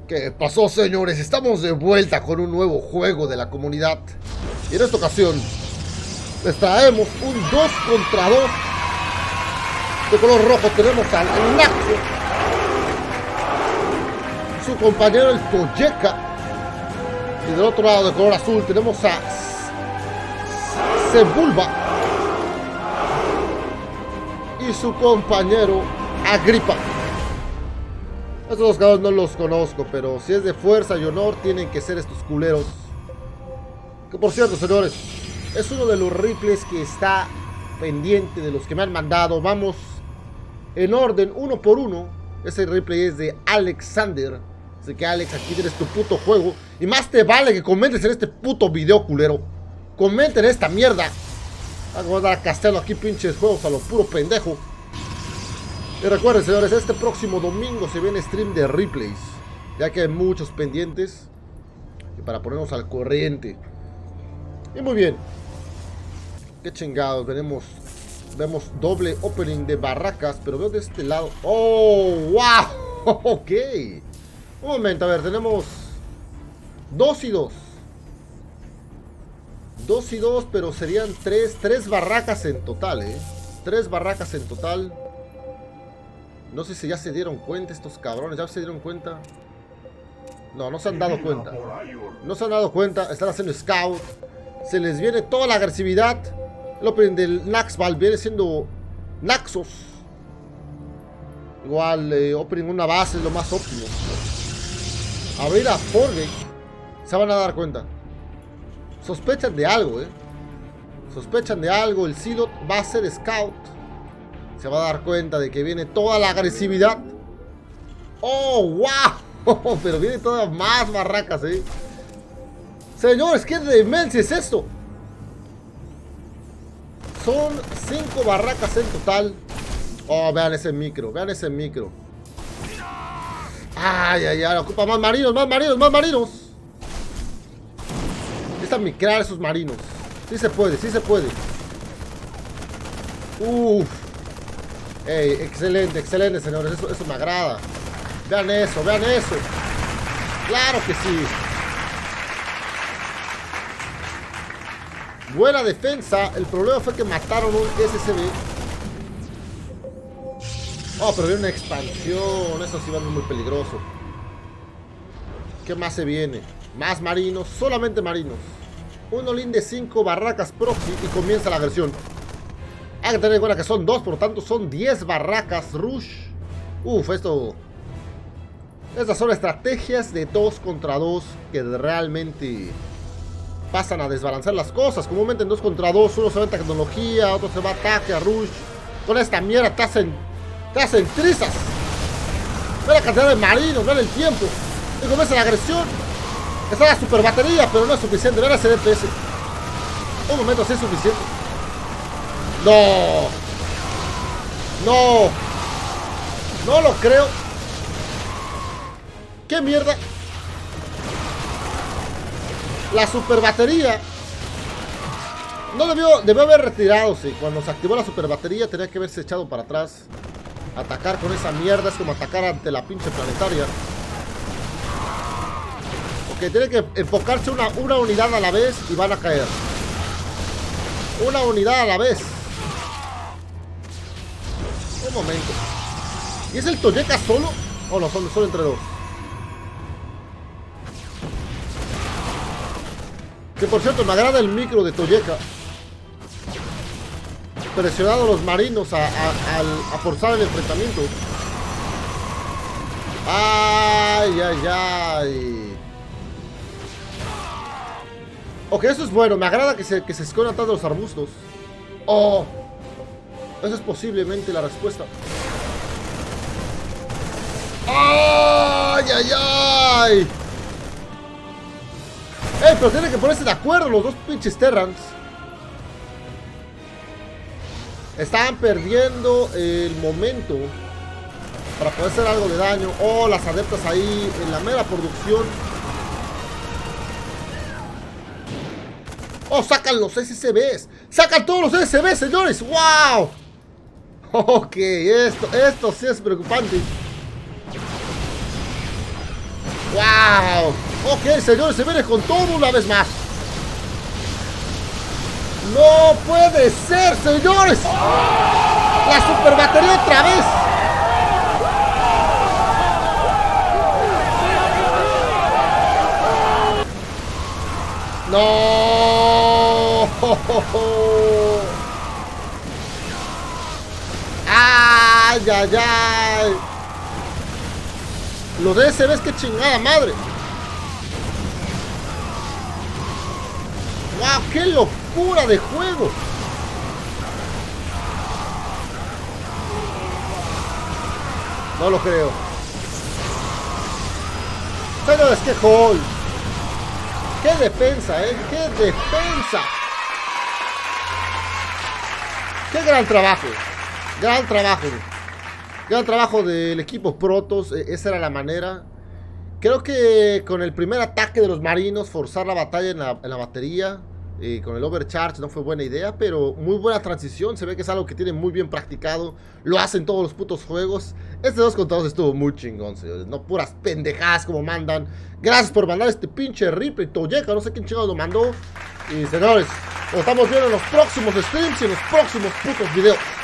¿Qué pasó, señores? Estamos de vuelta con un nuevo juego de la comunidad. Y en esta ocasión les traemos un 2 contra 2. De color rojo tenemos al Naxo, su compañero el Toyeka. Y del otro lado de color azul tenemos a Sebulba y su compañero Agripa. Estos dos cabros no los conozco, pero si es de fuerza y honor, tienen que ser estos culeros. Que por cierto, señores, es uno de los replays que está pendiente de los que me han mandado. Vamos en orden, uno por uno. Ese replay es de Alexander. Así que, Alex, aquí tienes tu puto juego. Y más te vale que comentes en este puto video, culero. Comenten esta mierda. Vamos a dar a castearlo aquí, pinches juegos a lo puro pendejo. Y recuerden, señores, este próximo domingo se viene stream de replays, ya que hay muchos pendientes. Y para ponernos al corriente. Y muy bien. Qué chingados, vemos doble opening de barracas, pero veo de este lado. ¡Oh, wow! Ok. Un momento, a ver, tenemos 2 y 2. 2 y 2, pero serían 3 barracas en total, 3 barracas en total. No sé si ya se dieron cuenta estos cabrones. ¿Ya se dieron cuenta? No, no se han dado cuenta. No se han dado cuenta. Están haciendo scout. Se les viene toda la agresividad. El opening del Naxval viene siendo Naxos. Igual, opening una base es lo más óptimo. Abrir a Forgate. Se van a dar cuenta. Sospechan de algo, Sospechan de algo. El Silot va a ser scout. Se va a dar cuenta de que viene toda la agresividad. ¡Oh, wow! Pero viene todas más barracas, Señores, ¿qué demencia es esto? Son 5 barracas en total. Oh, vean ese micro, vean ese micro. Ay, ay, ay, ocupa más marinos, más marinos, más marinos. Necesitan micrar esos marinos. Sí se puede, sí se puede. Uff. Ey, excelente, excelente, señores. Eso me agrada. Vean eso, vean eso. Claro que sí. Buena defensa. El problema fue que mataron un SCB. Oh, pero viene una expansión. Eso sí va a ser muy peligroso. ¿Qué más se viene? Más marinos, solamente marinos. Un all-in de 5 barracas proxy y comienza la agresión. Hay que tener en cuenta que son 2, por lo tanto son 10 barracas rush. Uf, esto... Estas son estrategias de 2 contra 2 que realmente pasan a desbalancear las cosas. Comúnmente en 2 contra 2 uno se va a tecnología, otro se va a ataque, a rush. Con esta mierda te hacen trizas. Ve la cantidad de marinos, vean el tiempo. Y comienza la agresión. Está la super batería, pero no es suficiente. Vean ese DPS. Un momento, sí es suficiente. No. No. No lo creo. ¿Qué mierda? La super batería no debió haber retirado. Cuando se activó la super batería tenía que haberse echado para atrás. Atacar con esa mierda es como atacar ante la pinche planetaria. Ok, tiene que enfocarse una unidad a la vez y van a caer. Una unidad a la vez. Un momento. ¿Y es el Toyeka solo? ¿O no? Solo entre 2. Que por cierto, me agrada el micro de Toyeka. Presionado a los marinos a forzar el enfrentamiento. Ay, ay, ay. Ok, eso es bueno. Me agrada que se escondan atrás de los arbustos. Oh. Esa es posiblemente la respuesta. ¡Ay, ay, ay! ¡Ey, pero tienen que ponerse de acuerdo los dos pinches Terrans! Estaban perdiendo el momento para poder hacer algo de daño. Oh, las adeptas ahí en la mera producción. Oh, sacan los SCBs. Sacan todos los SCBs, señores. ¡Wow! Ok, esto sí es preocupante. ¡Wow! ¡Wow! Ok, señores, se viene con todo una vez más. ¡No puede ser, señores! ¡La super batería otra vez! ¡No! ¡Ay, ay, ay! Lo de ese ves que chingada madre. ¡Wow! ¡Qué locura de juego! No lo creo. Señores, qué gol. ¡Qué defensa, ¡Qué defensa! ¡Qué gran trabajo! Gran trabajo. Gran trabajo del equipo Protoss. Esa era la manera. Creo que con el primer ataque de los marinos, forzar la batalla en la batería, con el overcharge no fue buena idea, pero muy buena transición. Se ve que es algo que tienen muy bien practicado. Lo hacen todos los putos juegos. Este 2 contra 2 estuvo muy chingón, señores. No puras pendejadas como mandan. Gracias por mandar este pinche replay. Toyeca, no sé quién chingados lo mandó. Y señores, nos estamos viendo en los próximos streams y en los próximos putos videos.